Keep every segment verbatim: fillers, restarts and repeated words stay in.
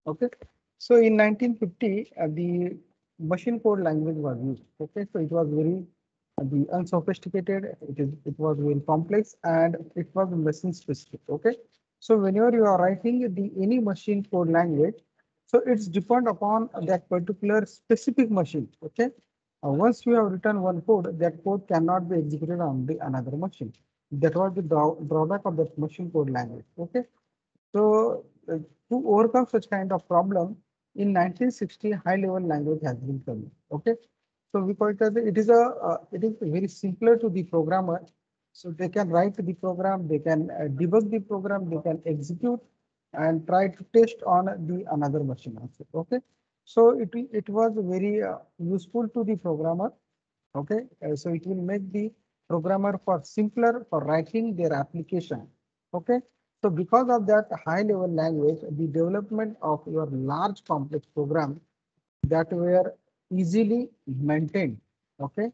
Okay, so in nineteen fifty, uh, the machine code language was used. Okay, so it was very uh, the unsophisticated. It is it was very complex and it was machine specific. Okay, so whenever you are writing the any machine code language, so it's depend upon that particular specific machine. Okay, uh, once you have written one code, that code cannot be executed on the another machine. That was the draw, drawback of that machine code language. Okay, so uh, to overcome such kind of problem, in nineteen sixty, high-level language has been coming. Okay, so we call it as a- it is a uh, it is very simpler to the programmer. So they can write the program, they can uh, debug the program, they can execute and try to test on the another machine also. Okay, so it it was very uh, useful to the programmer. Okay, uh, so it will make the programmer for simpler for writing their application. Okay, so because of that high level language, the development of your large complex program that were easily maintained. Okay,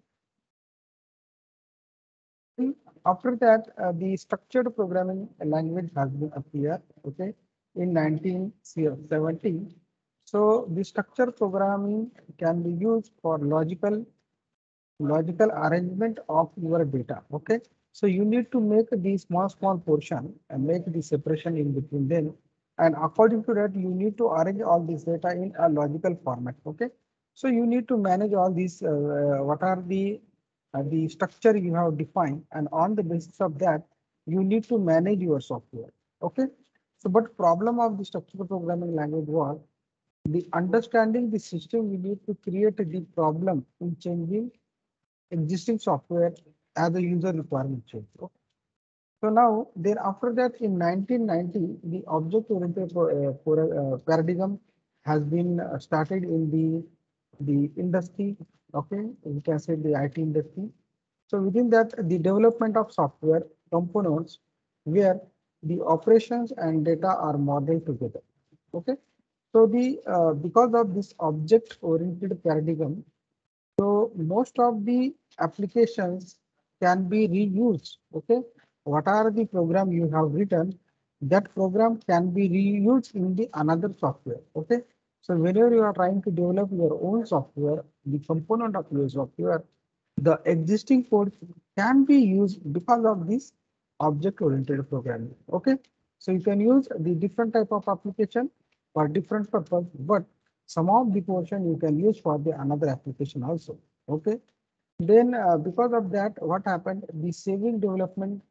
after that, uh, the structured programming language has been appeared. Okay, in nineteen seventy. So the structured programming can be used for logical logical arrangement of your data. Okay, so you need to make the small small portion and make the separation in between them, and according to that you need to arrange all this data in a logical format. Okay, so you need to manage all these uh, what are the uh, the structure you have defined, and on the basis of that you need to manage your software. Okay, so but problem of the structural programming language was the understanding the system. We need to create the problem in changing existing software as a user requirement change. Okay. So now, then after that, in nineteen ninety, the object-oriented uh, uh, paradigm has been uh, started in the the industry. Okay, we can say the I T industry. So within that, the development of software components where the operations and data are modeled together. Okay, so the uh, because of this object-oriented paradigm, so most of the applications can be reused. Okay, what are the program you have written? That program can be reused in the another software. Okay, so whenever you are trying to develop your own software, the component of your software, the existing code can be used because of this object-oriented programming. Okay, so you can use the different type of application for different purpose, but some of the portion you can use for the another application also. Okay, then uh, because of that, what happened? The saving development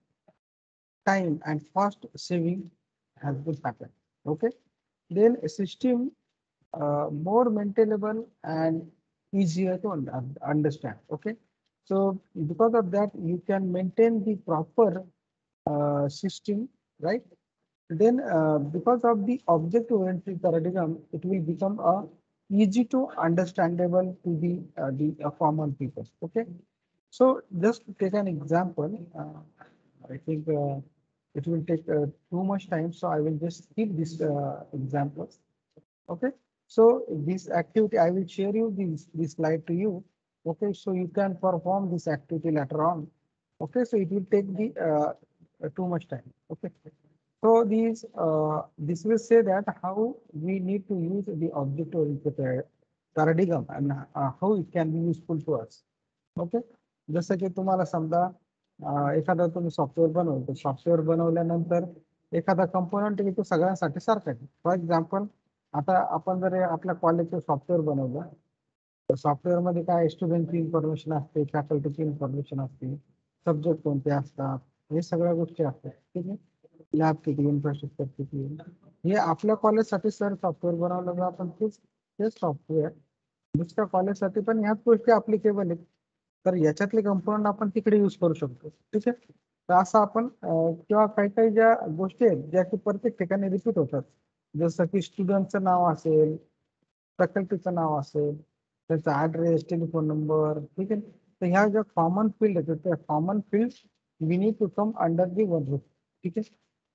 time and cost saving has been happened. Okay, then a system uh, more maintainable and easier to un understand. Okay, so because of that, you can maintain the proper uh, system, right? Then uh, because of the object-oriented paradigm, it will become a easy to understandable to the uh, the uh, common people. Okay, so just to take an example, uh, I think uh, it will take uh, too much time, so I will just skip this uh, examples. Okay, so this activity I will share you this this slide to you. Okay, so you can perform this activity later on. Okay, so it will take the uh, uh, too much time. Okay, so these uh, this will say that how we need to use the object oriented paradigm and uh, how it can be useful to us. Okay, जसं की तुम्हाला समजा अं, एखादा तुम्ही software बनवतो, software बनवल्यानंतर एखादा component आहे तो सगळ्यांसाठी सारखा आहे. फॉर एक्झाम्पल, आता आपण जर आपल्या कॉलेजचं सॉफ्टवेअर बनवलं, तर सॉफ्टवेअर मध्ये काय स्टुडंटची इन्फॉर्मेशन असते, फॅकल्टीची इन्फॉर्मेशन असते, सब्जेक्ट कोणते असतात, हे सगळ्या गोष्टी असतात. ठीक आहे, लॅब किती, इन्फ्रास्ट्रक्चर किती, हे आपल्या कॉलेजसाठी सर सॉफ्टवेअर बनवलं तर आपण तेच तेच सॉफ्टवेअर दुसऱ्या कॉलेजसाठी पण ह्याच गोष्टी अप्लिकेबल आहेत. तर याच्यातले कंपोनंट आपण तिकडे यूज करू शकतो. ठीक आहे, तर असं आपण अं, किंवा काही काही ज्या गोष्टी आहेत ज्या की प्रत्येक ठिकाणी रिपीट होतात, जसं की स्टुडंटचं नाव असेल, फॅकल्टीचं नाव असेल, त्याचा ऍड्रेस, टेलिफोन नंबर. ठीक आहे, तर ह्या ज्या कॉमन फील्ड आहेत त्या common field we need to come under the one roof. ठीक आहे,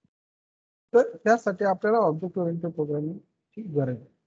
तर त्यासाठी आपल्याला ऑब्जेक्ट ओरिएंटेड प्रोग्रामिंगची गरज आहे.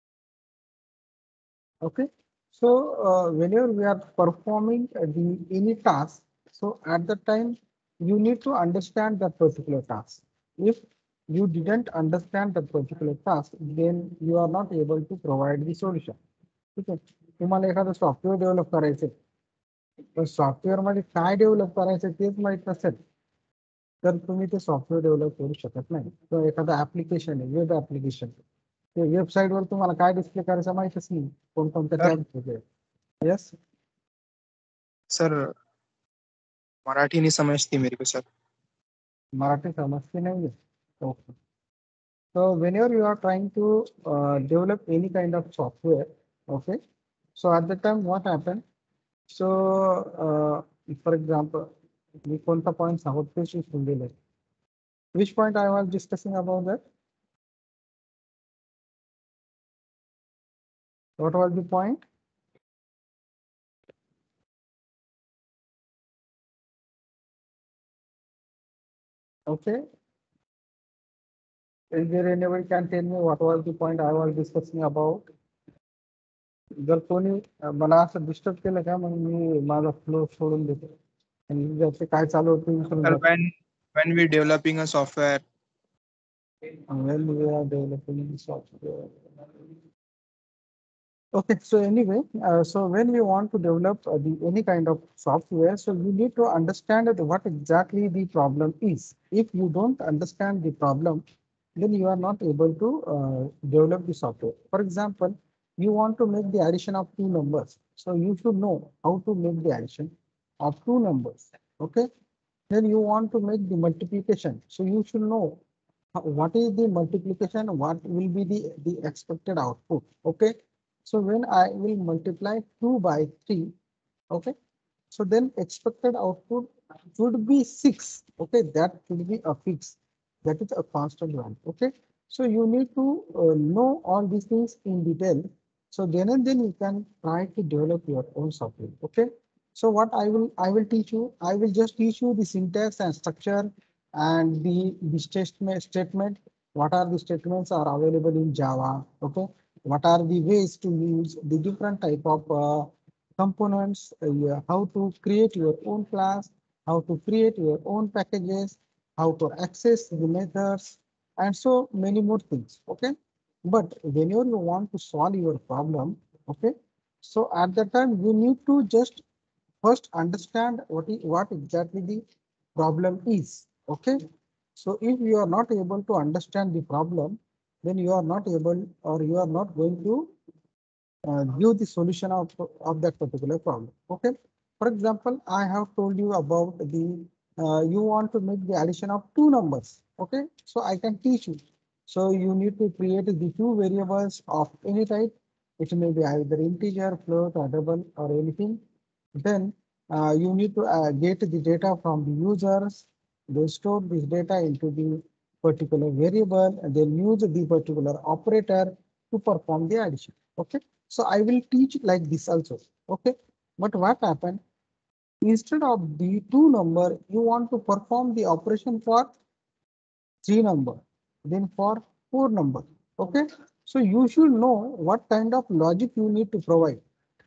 Okay, so uh, whenever we are performing uh, the any task, so at that time you need to understand that particular task. If you didn't understand that particular task, then you are not able to provide the solution. ठीक आहे. तुम्हाला एखादं software develop करायचं, तर software मध्ये काय develop करायचं तेच माहित नसेल, तर तुम्ही ते सॉफ्टवेअर डेव्हलप करू शकत नाही. किंवा एखादं ऍप्लिकेशन आहे, वेब ऍप्लिकेशन, ते वेबसाईटवर तुम्हाला काय डिस्प्ले करायचं माहितच नाही, कोणकोणत्या सर टॅब वगैरे. यस सर मराठी नहीं समझती मेरे को सर. मराठी समजते नाही आहे. Okay. So whenever you are trying to uh, develop any kind of software, okay, so at the time what happened? So uh, for example, we कोणता point सांगत ते शिकून दिले. Which point I was discussing about that? What was the point? Okay. Is there anybody can tell me what was the point I was discussing about? जर कोणी मला असं disturb केलं का मग मी माझा फ्लो सोडून देतो आणि ज्याचे काय चालू होते विसरून Sir, जातो. when when we developing a software, When we are developing the software. Okay, so anyway, uh, so when we want to develop uh, the any kind of software, so you need to understand that what exactly the problem is. If you don't understand the problem, then you are not able to uh, develop the software. For example, you want to make the addition of two numbers, so you should know how to make the addition of two numbers. Okay, then you want to make the multiplication, so you should know how- what is the multiplication, what will be the the expected output. Okay, so when I will multiply two by three, okay, so then expected output should be six. Okay, that should be a fix. That is a constant value. Okay, so you need to uh, know all these things in detail. So then and then you can try to develop your own software. Okay, so what I will I will teach you. I will just teach you the syntax and structure and the the statement statement. What are the statements are available in Java? Okay, what are the ways to use the different type of uh, components, uh, yeah, how to create your own class, how to create your own packages, how to access the methods, and so many more things. Okay, but whenever you want to solve your problem, okay, so at that time you need to just first understand what is what exactly the problem is. Okay, so if you are not able to understand the problem, then you are not able or you are not going to uh, give the solution of, of that particular problem. Okay. For example, I have told you about the, uh, you want to make the addition of two numbers. Okay. So I can teach you. So you need to create the two variables of any type. It may be either integer, float, or double, or anything. Then uh, you need to uh, get the data from the users. They store this data into the particular variable and then use the particular operator to perform the addition. Okay. So I will teach like this also. Okay. But what happened? Instead of the two number, you want to perform the operation for three number, then for four number. Okay. So you should know what kind of logic you need to provide.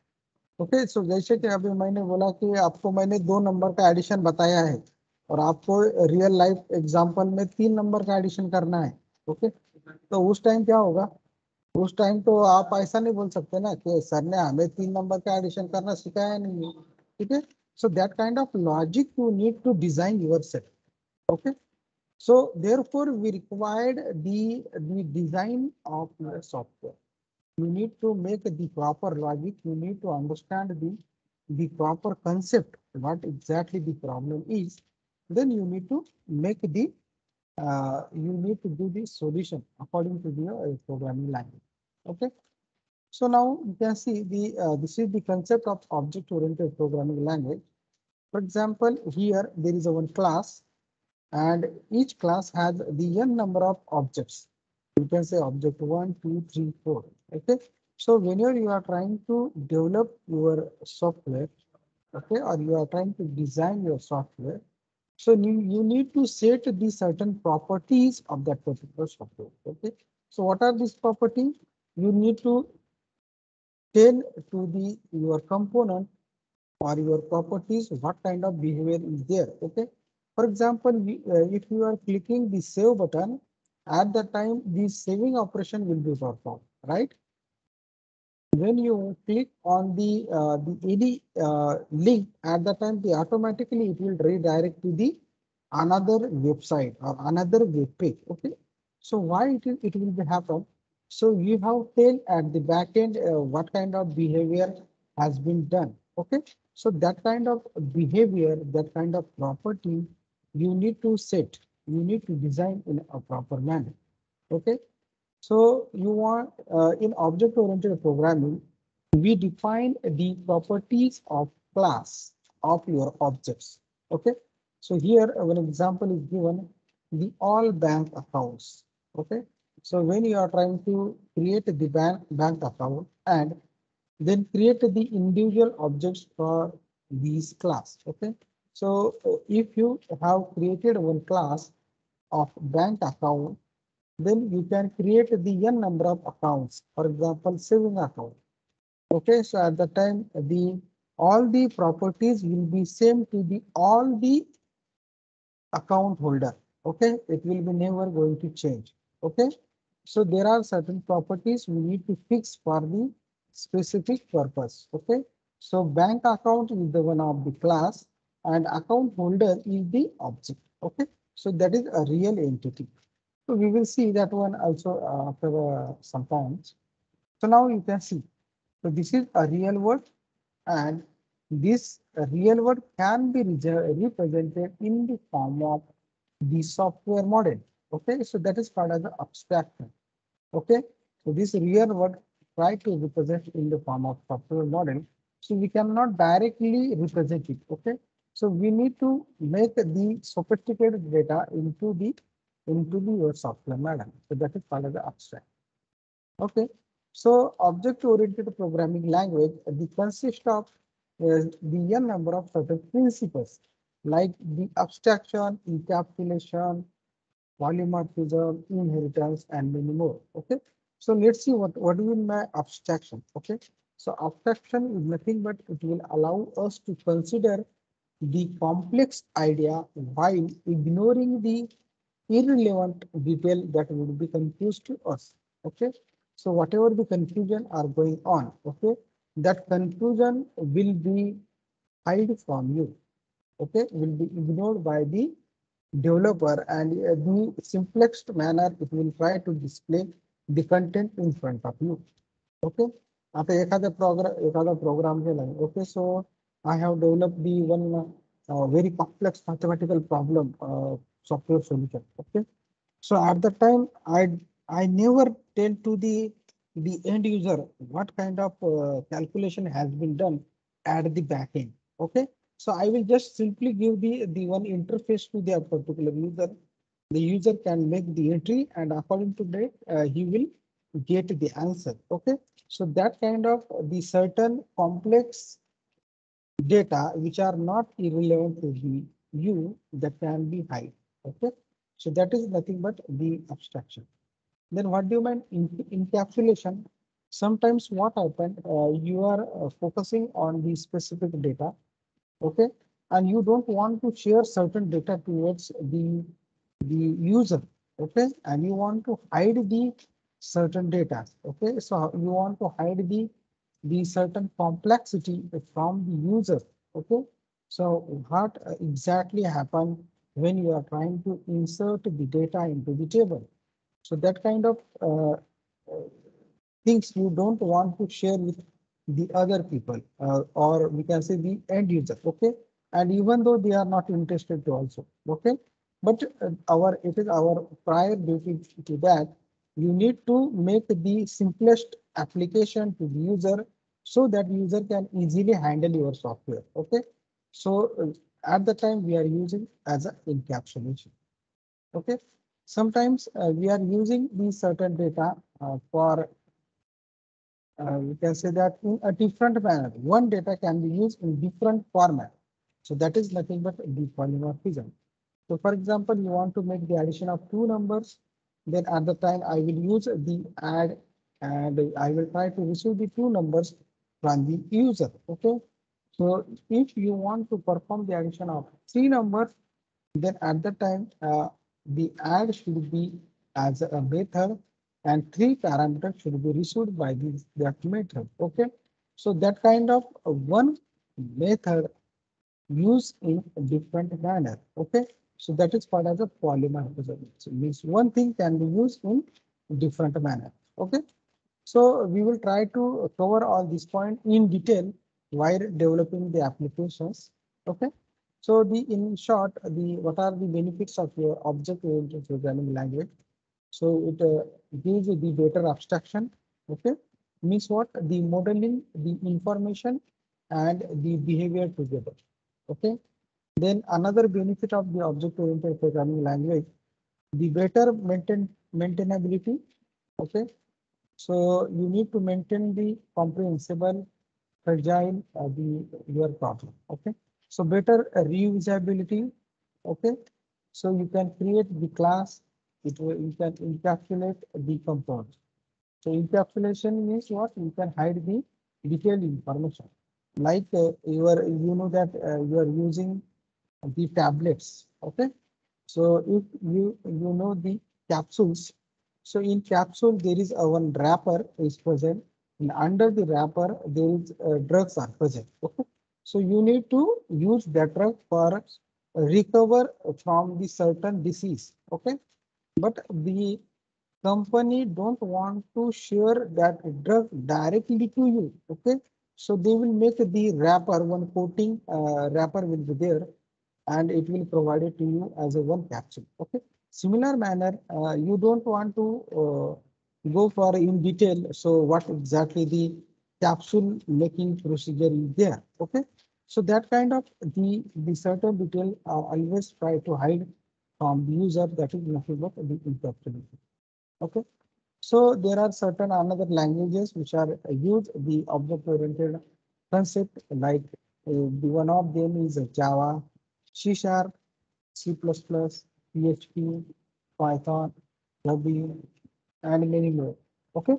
Okay, so जैसे कि अभी मैंने बोला कि आपको मैंने दो number का एडिशन बताया है और आपको रियल लाइफ एग्जांपल में तीन नंबर का एडिशन करना है. ओके, तो उस टाइम क्या होगा? उस टाइम तो आप ऐसा नहीं बोल सकते ना कि सर ने हमें तीन नंबर का एडिशन करना सिखाया नहीं है. ठीक है, so that kind of logic you need to design yourself. Okay, so therefore we required the the design of your software. You need to make the proper logic. You need to understand the the proper concept, what exactly the problem is. Then you need to make the uh, you need to do the solution according to the uh, programming language. Okay, so now you can see the uh, this is the concept of object oriented programming language. For example, here there is a one class and each class has the n number of objects. You can say object one, two, three, four. Okay. So whenever you are trying to develop your software, okay, or you are trying to design your software, so you, you need to set the certain properties of that particular software. Okay. So what are these properties? You need to tell to the your component or your properties what kind of behavior is there. Okay, for example, we, uh, if you are clicking the save button, at the time the saving operation will be performed, right? When you click on the uh, the any uh, link, at the time the automatically it will redirect to the another website or another web page. Okay, so why it will it will be happen? So you have tell at the back end uh, what kind of behavior has been done. Okay, so that kind of behavior, that kind of property, you need to set, you need to design in a proper manner. Okay, so you want uh, in object-oriented programming, we define the properties of class of your objects. Okay. So here uh, an example is given, the all bank accounts. Okay. So when you are trying to create the bank bank account and then create the individual objects for these class. Okay. So uh, if you have created one class of bank account, then you can create the n number of accounts, for example, saving account. Okay, so at the time the all the properties will be same to the all the account holder. Okay, it will be never going to change. Okay, so there are certain properties we need to fix for the specific purpose. Okay, so bank account is the one of the class and account holder is the object. Okay, so that is a real entity. So we will see that one also uh, after uh, some times. So now you can see. So this is a real word, and this real word can be represented in the form of the software model. Okay, so that is called as the abstraction. Okay, so this real word try to represent in the form of software model. So we cannot directly represent it. Okay, so we need to make the sophisticated data into the into the your software model. So that is called as the abstract. Okay, so object-oriented programming language the consist of uh, the n number of certain principles like the abstraction, encapsulation, polymorphism, inheritance, and many more. Okay, so let's see what what do you mean by abstraction. Okay, so abstraction is nothing but it will allow us to consider the complex idea while ignoring the irrelevant detail that would be confused to us. Okay, so whatever the confusion are going on, okay, that confusion will be hide from you. Okay, will be ignored by the developer, and uh, the simplest manner it will try to display the content in front of you. Okay, आता एखादा program एखादा program केला. Okay, so I have developed the one uh, very complex mathematical problem uh, software solution. Okay, so at the time I I never tell to the the end user what kind of uh, calculation has been done at the back end. Okay, so I will just simply give the the one interface to the particular user. The user can make the entry, and according to that uh, he will get the answer. Okay, so that kind of the certain complex data which are not irrelevant to the you that can be hide. Okay, so that is nothing but the abstraction. Then what do you mean in, encapsulation? Sometimes what happen, uh, you are uh, focusing on the specific data, okay, and you don't want to share certain data towards the the user, okay, and you want to hide the certain data, okay, so you want to hide the the certain complexity from the user, okay. So what uh, exactly happen when you are trying to insert the data into the table? So that kind of uh, uh, things you don't want to share with the other people, uh, or we can say the end user. Okay, and even though they are not interested to also. Okay, but uh, our it is our prior duty to that. You need to make the simplest application to the user so that user can easily handle your software. Okay, so uh, at the time we are using as an encapsulation. Okay, sometimes uh, we are using the certain data uh, for uh, we can say that in a different manner. One data can be used in different format. So that is nothing but the polymorphism. So for example, you want to make the addition of two numbers, then at the time I will use the add and I will try to receive the two numbers from the user. Okay. So if you want to perform the addition of three numbers, then at the time uh, the add should be as a method, and three parameters should be received by this that method. Okay, so that kind of uh, one method used in a different manner. Okay, so that is called as a polymorphism. So means one thing can be used in different manner. Okay, so we will try to cover all these points in detail while developing the applications. Okay. So the in short, the what are the benefits of your object-oriented programming language? So it uh, gives you the better abstraction. Okay. Means what? The modeling, the information, and the behavior together. Okay. Then another benefit of the object-oriented programming language, the better maintain maintainability. Okay, so you need to maintain the comprehensible, fragile uh, the your problem. Okay. So better uh, reusability. Okay. So you can create the class. It will you can encapsulate the component. So encapsulation means what? You can hide the detailed information. Like uh, you are you know that uh, you are using the tablets. Okay. So if you you know the capsules, so in capsule there is a one wrapper is present, and under the wrapper there is uh, drugs are present. Okay, so you need to use that drug for recover from the certain disease. Okay, but the company don't want to share that drug directly to you. Okay, so they will make the wrapper one coating uh, wrapper will be there, and it will provide it to you as a one capsule. Okay. Similar manner, uh, you don't want to uh, go for in detail. So what exactly the capsule making procedure is there. Okay. So that kind of the the certain detail uh, always try to hide from the user. That is nothing but the encapsulation. Okay. So there are certain another languages which are uh, use the object-oriented concept like uh, the one of them is uh, Java, C Sharp, C plus plus, P H P, Python, Ruby, and many more. Okay.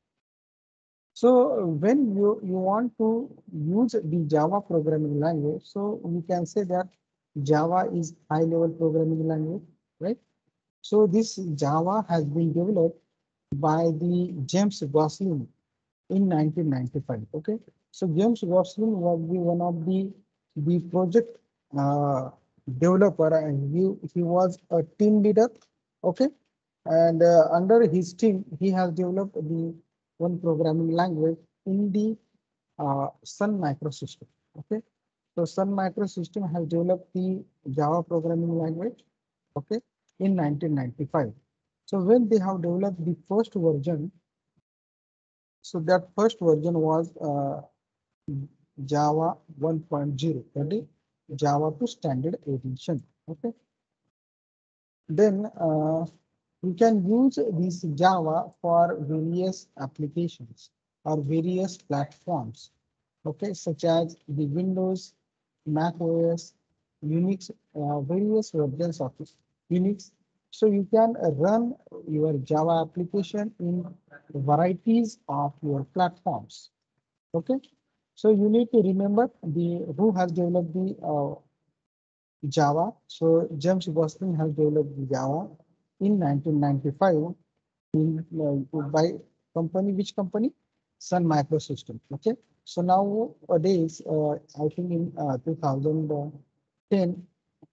So uh, when you, you want to use the Java programming language, so we can say that Java is high level programming language, right? So this Java has been developed by the James Gosling in nineteen ninety-five. Okay, so James Gosling was the one of the the project uh, developer, and he he was a team leader. Okay, and uh, under his team, he has developed the one programming language in the uh, Sun Microsystem. Okay, so Sun Microsystem has developed the Java programming language. Okay, in nineteen ninety-five. So when they have developed the first version, so that first version was uh, Java one point zero, that is Java to standard edition. Okay. Then uh, we can use this Java for various applications or various platforms. Okay, such as the Windows, Mac O S, Unix, uh, various versions of Unix. So you can uh, run your Java application in varieties of your platforms. Okay, so you need to remember the who has developed the uh, Java. So James Gosling has developed the Java in nineteen ninety-five in uh, by company which company? Sun Microsystem. Okay, so nowadays uh, I think in uh, two thousand ten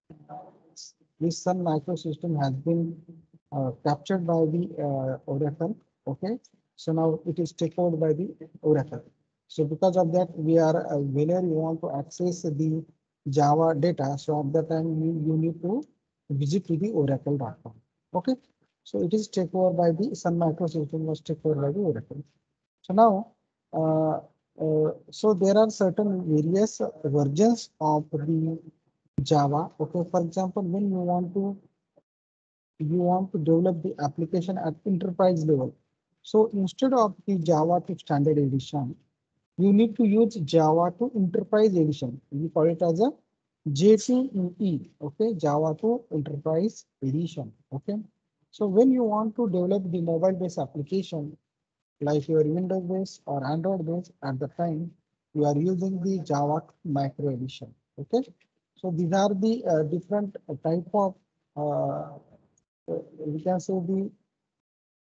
this Sun Microsystem has been uh, captured by the uh, Oracle. Okay, so now it is taken over by the Oracle. So because of that, we are uh, whenever you want to access the Java data, so at that time you, you need to visit to the oracle dot com. Okay, so it is taken over by the Sun Microsystem was taken over by the Oracle. So now, uh, uh, so there are certain various versions of the Java. Okay, for example, when you want to you want to develop the application at enterprise level. So instead of the Java to standard edition, you need to use Java to enterprise edition. We call it as a J two E E. Okay, Java to enterprise edition. Okay, so when you want to develop the mobile based application like your Windows based or Android based, at the time you are using the Java micro edition. Okay, so these are the uh, different type of uh, uh, we can say the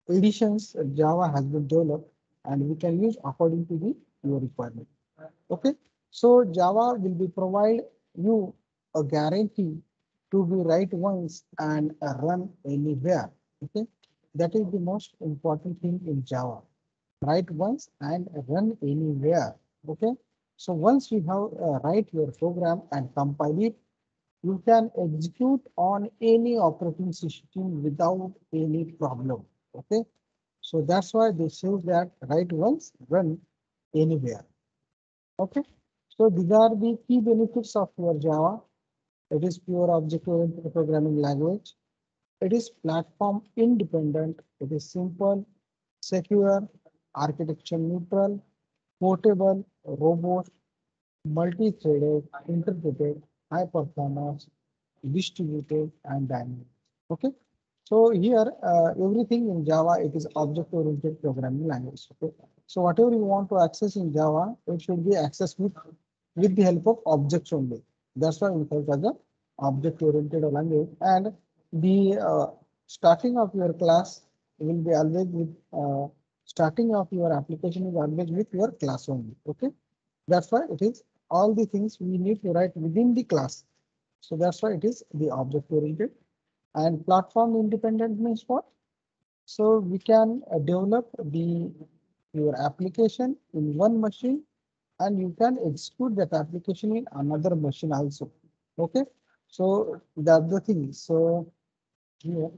editions Java has been developed and we can use according to the your requirement. Okay, so Java will be provide you a guarantee to be write once and uh, run anywhere. Okay, that is the most important thing in Java. Write once and run anywhere. Okay, so once you have uh, write your program and compile it, you can execute on any operating system without any problem. Okay, so that's why they say that write once, run anywhere. Okay, so these are the key benefits of your Java. It is pure object-oriented programming language. It is platform independent. It is simple, secure, architecture neutral, portable, robust, multi-threaded, interpreted, high performance, distributed, and dynamic. Okay. So here, uh, everything in Java, it is object-oriented programming language. Okay. So whatever you want to access in Java, it should be accessed with, with the help of objects only. That's why we call it as a object-oriented language. And the uh, starting of your class will be always with, uh, starting of your application is always with your class only. Okay. That's why it is all the things we need to write within the class. So that's why it is the object-oriented. And platform independent means what? So we can uh, develop the your application in one machine and you can execute that application in another machine also. Okay. So that's the thing. So here,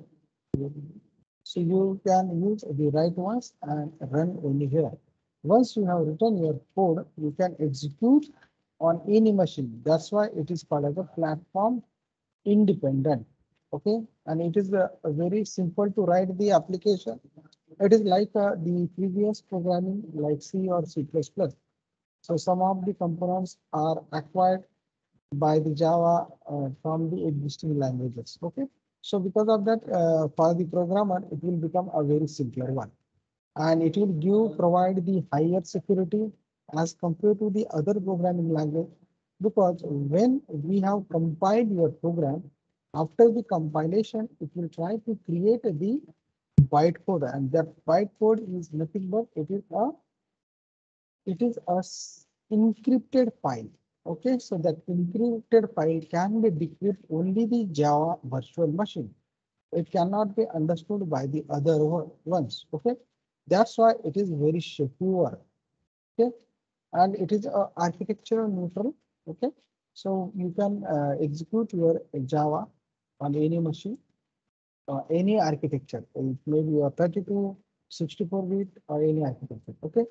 so you can use the right ones and run anywhere. Once you have written your code, you can execute on any machine. That's why it is called as a platform independent. Okay, and it is uh, very simple to write the application. It is like uh, the previous programming like C or C plus plus. So some of the components are acquired by the Java uh, from the existing languages. Okay, so because of that, uh, for the programmer, it will become a very simpler one, and it will give provide the higher security as compared to the other programming language. Because when we have compiled your program, after the compilation, it will try to create the bytecode, and that bytecode is nothing but it is a it is a s- encrypted file. Okay, so that encrypted file can be decrypted only the Java virtual machine. It cannot be understood by the other one- ones. Okay, that's why it is very secure. Okay, and it is uh, architecture neutral. Okay, so you can uh, execute your Java on any machine, uh, any architecture. It may be a thirty-two, sixty-four bit or any architecture. Okay,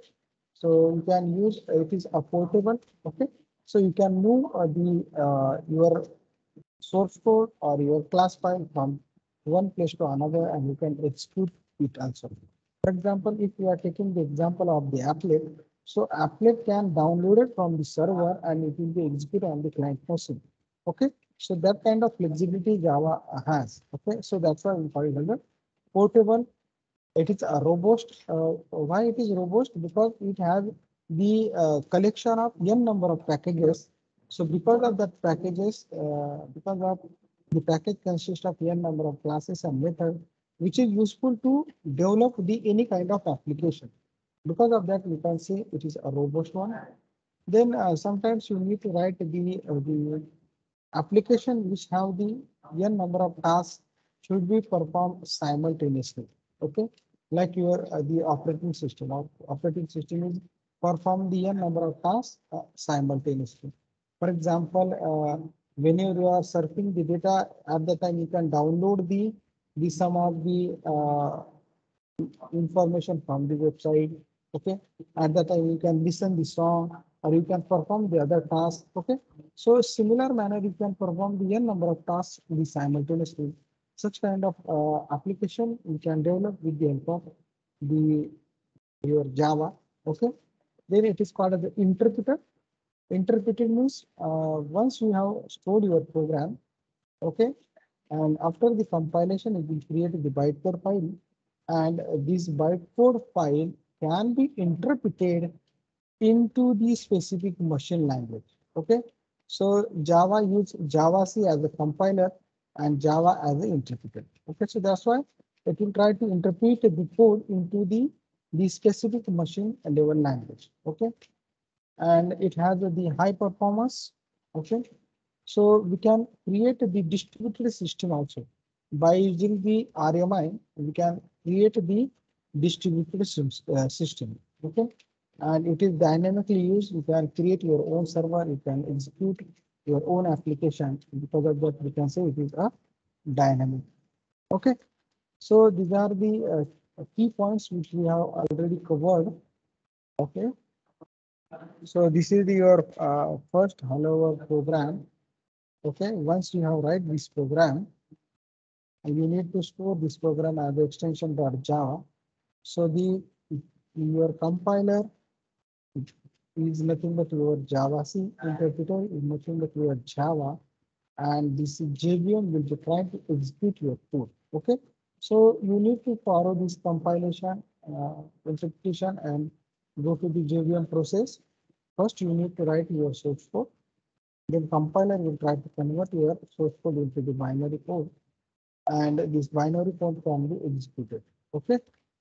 so you can use it is a portable. Okay, so you can move uh, the uh, your source code or your class file from one place to another, and you can execute it also. For example, if you are taking the example of the applet, so applet can download it from the server and it will be executed on the client machine. Okay, so that kind of flexibility Java has. Okay, so that's why we call it as a portable. It is a robust. Uh, why it is robust? Because it has the uh, collection of n number of packages. So because of that packages, uh, because of the package consists of n number of classes and methods, which is useful to develop the any kind of application. Because of that, we can say it is a robust one. Then uh, sometimes you need to write the uh, the application which have the n number of tasks should be performed simultaneously. Okay, like your uh, the operating system of operating system is perform the n number of tasks uh, simultaneously. For example, uh, whenever you are surfing the data, at the time you can download the the some of the uh, information from the website. Okay, at that time you can listen the song or you can perform the other task. Okay, so similar manner you can perform the n number of tasks the simultaneously. Such kind of uh, application you can develop with the help of the your Java. Okay, then it is called as the interpreter. Interpreter means uh, once you have stored your program, okay, and after the compilation, it will create the bytecode file, and this bytecode file can be interpreted into the specific machine language. Okay, so Java use Java C as a compiler and Java as an interpreter. Okay, so that's why it will try to interpret the code into the, the specific machine level language. Okay. And it has the high performance. Okay. So we can create the distributed system also. By using the R M I, we can create the distributed systems, uh, system. Okay. And it is dynamically used. You can create your own server. You can execute your own application. Because of that, we can say it is a dynamic. Okay. So these are the uh, key points which we have already covered. Okay. So this is the, your uh, first hello world program. Okay. Once you have write this program, you need to store this program as the extension .java. So the your compiler is nothing but your Java C interpreter is nothing but your Java, and this J V M will be trying to execute your code. Okay, so you need to follow this compilation, uh, interpretation, and go to the J V M process. First, you need to write your source code. Then compiler will try to convert your source code into the binary code, and this binary code can be executed. Okay.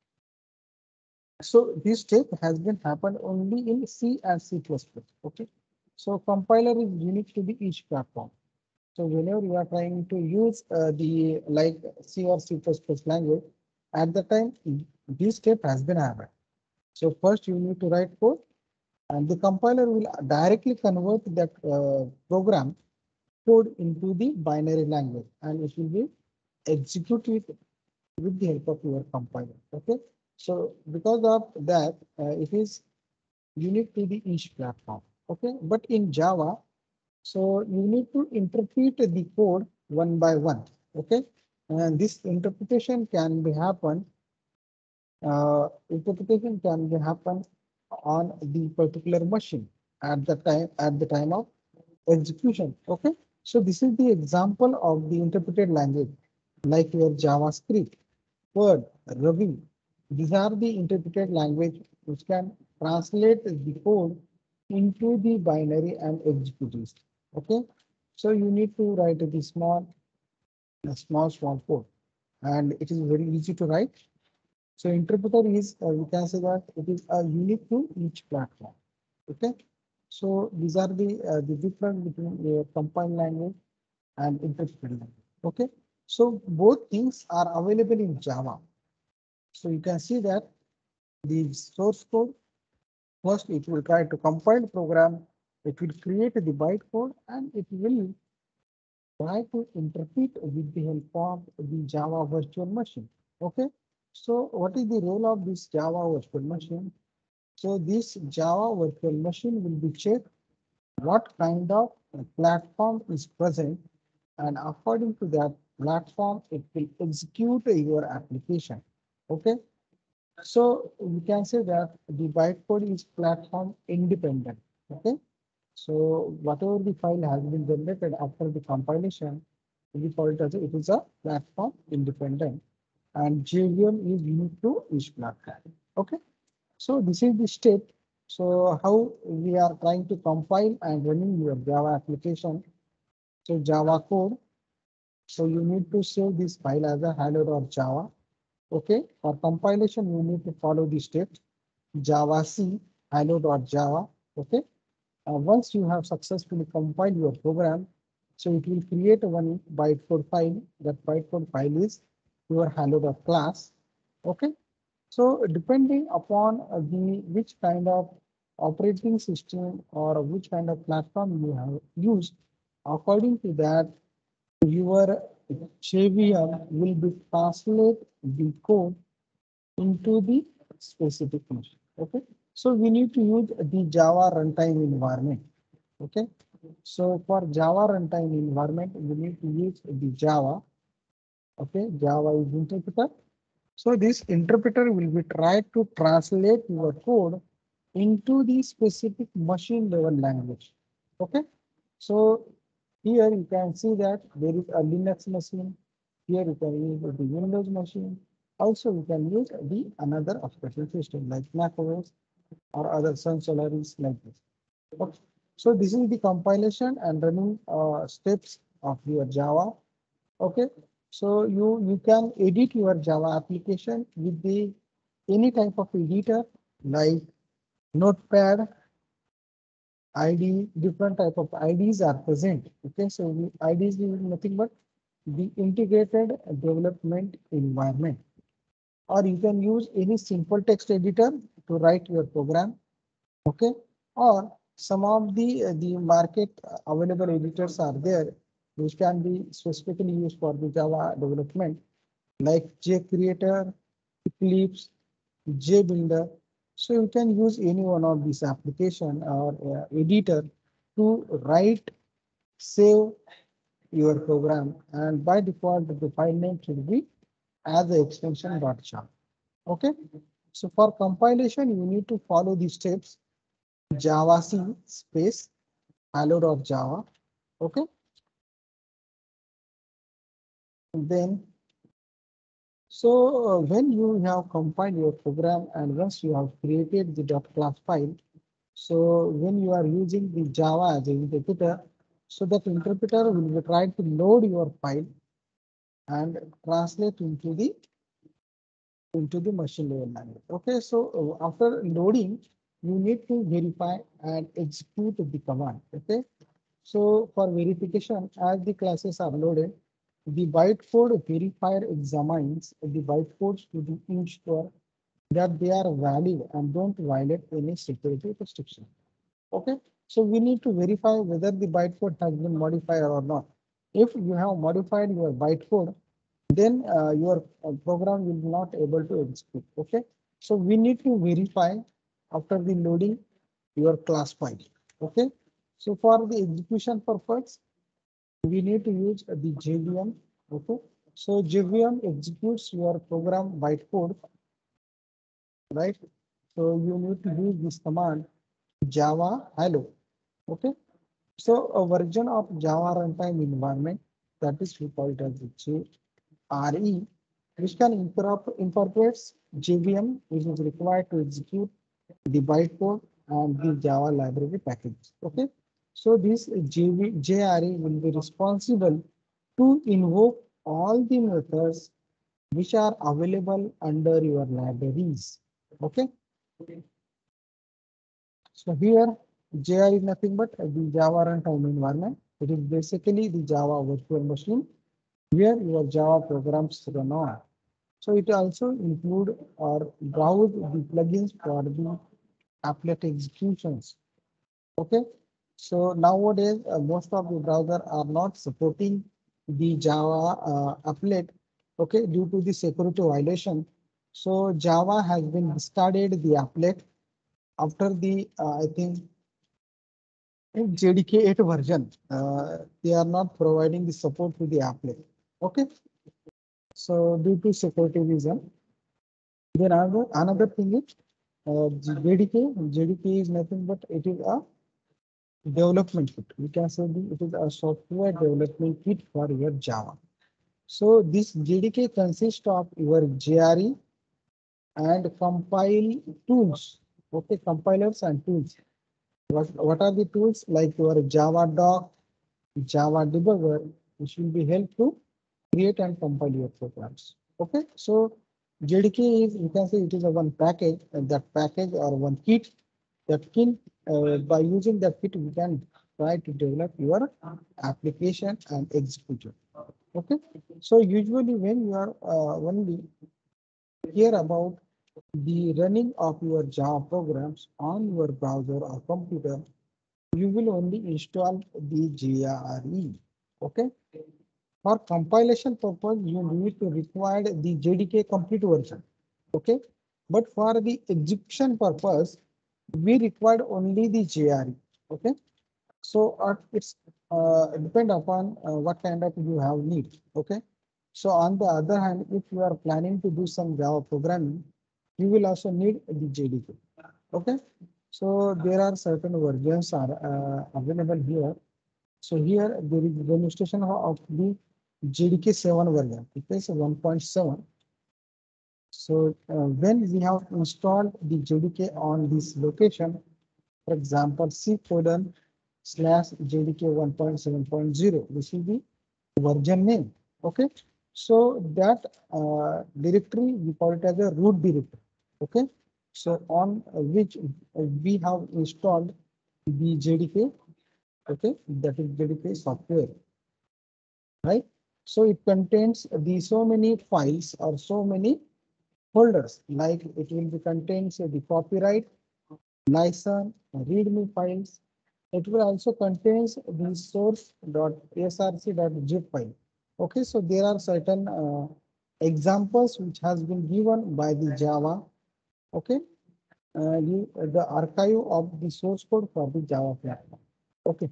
So this step has been happened only in C and C plus plus. Okay. So compiler is unique to the each platform. So whenever you are trying to use uh, the like C or C plus plus language, at the time this step has been happened. So first you need to write code, and the compiler will directly convert that uh, program code into the binary language, and it will be executed with the help of your compiler. Okay. So because of that, uh, it is unique to the each platform. Okay. But in Java, so you need to interpret the code one by one. Okay. And this interpretation can be happen. Uh, interpretation can be happen on the particular machine at the time at the time of execution. Okay. So this is the example of the interpreted language, like your JavaScript, Word, Ruby. These are the interpreted language which can translate the code into the binary and execute it. Okay. So you need to write the small, a small, small code, and it is very easy to write. So interpreter is, uh, we can say that it is a unique to each platform. Okay. So these are the uh, the difference between a compiled language and interpreted language. Okay. So both things are available in Java. So you can see that the source code, first it will try to compile program, it will create the bytecode, and it will try to interpret with the help of the Java virtual machine. Okay. So what is the role of this Java virtual machine? So this Java virtual machine will be checked what kind of platform is present, and according to that platform, it will execute your application. Okay. So we can say that the bytecode is platform independent. Okay. So whatever the file has been generated after the compilation, we call it as a, it is a platform independent, and J V M is unique to each platform. Okay. So this is the step. So how we are trying to compile and running your Java application. So Java code. So you need to save this file as a hello.java. Okay. For compilation, you need to follow the steps. Java C hello.java. Okay. Uh, once you have successfully compiled your program, so it will create one bytecode file. That bytecode file is your hello.class. Okay. So depending upon uh, the which kind of operating system or which kind of platform you have used, according to that, your J V M will be translate the code into the specific machine. Okay. So we need to use the Java runtime environment. Okay. So for Java runtime environment, we need to use the Java. Okay. Java is interpreter. So this interpreter will be tried to translate your code into the specific machine level language. Okay. So here you can see that there is a Linux machine. Here you can use the Windows machine. Also, you can use the another operating system like Mac O S or other Sun Solaris like this. Okay. So this is the compilation and running uh, steps of your Java. Okay. So you, you can edit your Java application with the any type of editor like Notepad, I D, different type of I Ds are present. Okay, so the I Ds is nothing but the integrated development environment. Or you can use any simple text editor to write your program. Okay, or some of the uh, the market available editors are there which can be specifically used for the Java development like JCreator, Eclipse, JBuilder. So you can use any one of these application or uh, editor to write, save your program, and by default the file name should be as the extension .java. Okay, so for compilation you need to follow these steps: javac space hello.java. Okay, and then so uh, when you have compiled your program and once you have created the dot class file, so when you are using the Java as an interpreter, so that interpreter will be trying to load your file and translate into the into the machine level language. Okay, so uh, after loading, you need to verify and execute the command. Okay, so for verification, as the classes are loaded, the bytecode verifier examines the bytecodes to be ensure that they are valid and don't violate any security restriction. Okay, so we need to verify whether the bytecode has been modified or not. If you have modified your bytecode, then uh, your uh, program will not able to execute. Okay, so we need to verify after the loading your class file. Okay, so for the execution purpose, we need to use uh, the J V M. Okay, so J V M executes your program bytecode, right? So you need to use this command Java hello. Okay, so a version of Java runtime environment, that is we call it as J R E, which can incorpor- incorporates J V M, which is required to execute the bytecode and the Java library package. Okay, so this J V, J R E will be responsible to invoke all the methods which are available under your libraries. Okay, so here J R is nothing but the Java runtime environment. It is basically the Java virtual machine where your Java programs run on. So it also include or browse the plugins for the applet executions. Okay. So nowadays uh, most of the browser are not supporting the Java uh, applet. Okay, due to the security violation. So Java has been discarded the applet after the uh, I think in J D K eight version, uh, they are not providing the support to the applet. Okay, so due to security reason, then another another thing is uh, J D K. J D K is nothing but it is a development kit. We can say the, it is a software development kit for your Java. So this J D K consists of your J R E and compile tools. Okay, compilers and tools. What, what are the tools like your Java doc, Java debugger, which will be help to create and compile your programs. Okay, so J D K is, you can say it is a one package, and that package or one kit that can, uh, by using that kit, we can try to develop your application and execute it. Okay, so usually when you are uh, only hear about the running of your Java programs on your browser or computer, you will only install the J R E. Okay. For compilation purpose, you need to require the J D K complete version. Okay. But for the execution purpose, we required only the J R E. Okay. So uh, it's uh, depend upon uh, what kind of you have need. Okay. So on the other hand, if you are planning to do some Java programming, you will also need the J D K. Okay. So there are certain versions are uh, available here. So here there is demonstration of the J D K seven version. It is one point seven. So uh, when we have installed the J D K on this location, for example, C colon slash J D K one point seven point zero, this will be version name. Okay. So that uh, directory we call it as a root directory. Okay. So on which we have installed the J D K. Okay, that is J D K software, right? So it contains the so many files or so many folders, like it will be contains the copyright, license, readme files. It will also contains the source.src.zip file. Okay, so there are certain uh, examples which has been given by the Java. Okay, uh, you, the archive of the source code for the Java platform. Okay,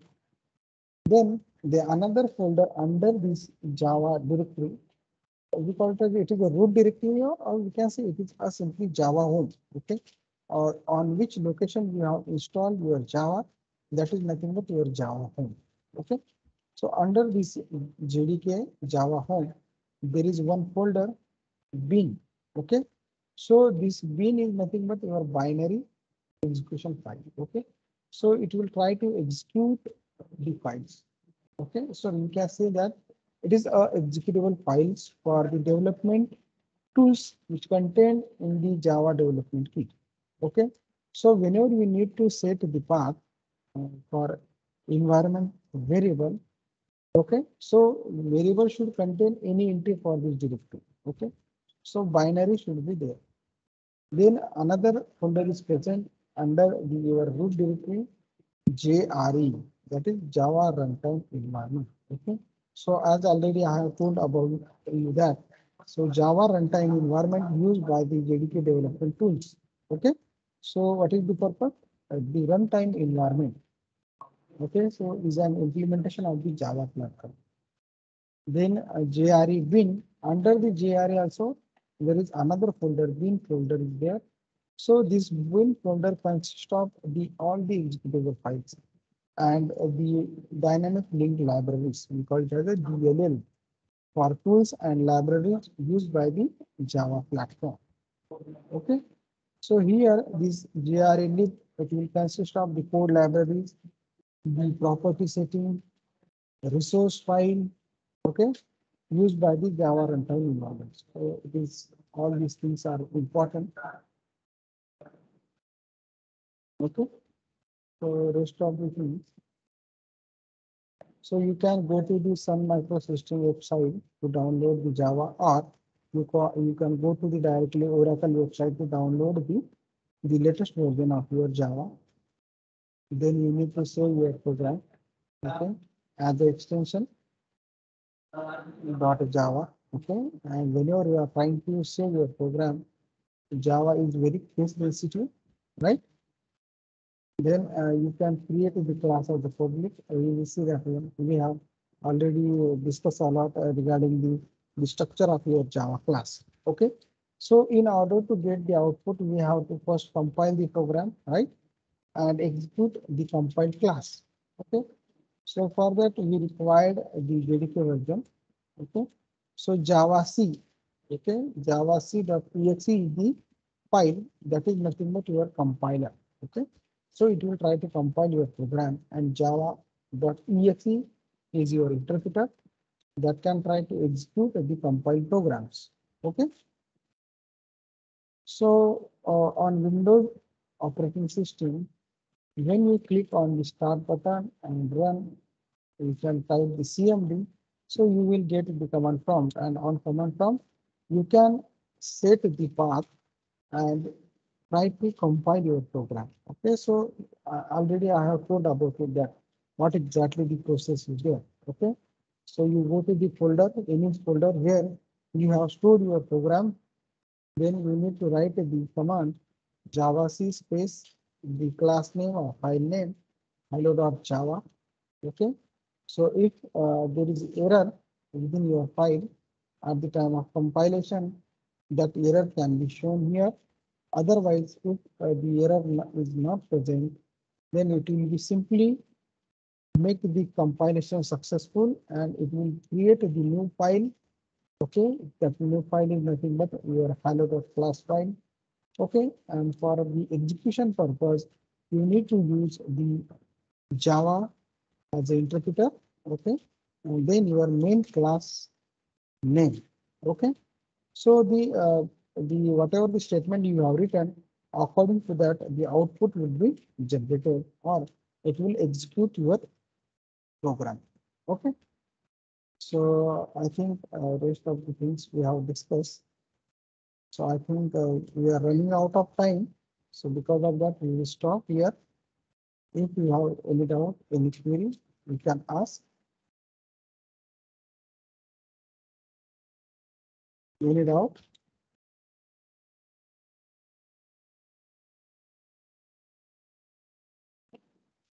then the another folder under this Java directory, we call it as it is a root directory, or we can say it is a simply Java home. Okay, or on which location you have installed your Java, that is nothing but your Java home. Okay, so under this J D K Java home, there is one folder bin. Okay, so this bin is nothing but your binary execution file. Okay, so it will try to execute the files. Okay, so you can say that it is a executable files for the development tools which contained in the Java development kit. Okay, so whenever we need to set the path uh, for environment variable, okay, so variable should contain any entry for this directory. Okay, so binary should be there. Then another folder is present under the, your root directory J R E, that is Java Runtime Environment. Okay. So as already I have told about you that, so Java Runtime Environment used by the J D K development tools. Okay. So what is the purpose? Uh, the runtime environment. Okay. So is an implementation of the Java platform. Then uh, J R E bin, under the J R E also there is another folder, bin folder is there. So this bin folder consists of the all the executable files and uh, the dynamic link libraries. We call it as a D L L for tools and libraries used by the Java platform. Okay. So here this J R E lib, it will consist of the code libraries, the property setting, resource file, okay, used by the Java runtime environments. So it is all these things are important. Okay. So rest of the things. So you can go to the Sun Microsystem website to download the Java, or you, co you can go to the directly Oracle website to download the, the latest version of your Java. Then you need to save your program, okay, as the extension dot Java, okay. And whenever you are trying to save your program, Java is very case sensitive, right? Then uh, you can create the class of the public. Uh, you will see that one. We have already discussed a lot uh, regarding the, the structure of your Java class. Okay. So in order to get the output, we have to first compile the program, right? And execute the compiled class. Okay. So for that, we required the J D K version. Okay. So Java C. Okay. Java C.exe is the file that is nothing but your compiler. Okay. So it will try to compile your program, and java.exe is your interpreter that can try to execute the compiled programs. Okay. So uh, on Windows operating system, when you click on the start button and run, you can type the C M D. So you will get the command prompt, and on command prompt, you can set the path and try to compile your program. Okay, so uh, already I have told about it that what exactly the process is there. Okay, so you go to the folder, any folder where you have stored your program, then you need to write the command java c space the class name or file name hello.java. Okay, so if uh, there is error within your file at the time of compilation, that error can be shown here. Otherwise, if uh, the error is not present, then it will be simply make the compilation successful, and it will create the new file. Okay, that new file is nothing but your hello.class file. Okay, and for the execution purpose, you need to use the Java as an interpreter. Okay, and then your main class name. Okay. So the uh, the whatever the statement you have written, according to that, the output will be generated or it will execute your program. Okay. So I think uh, rest of the things we have discussed. So I think uh, we are running out of time. So because of that, we will stop here. If you have any doubt, any query, you can ask. Any doubt?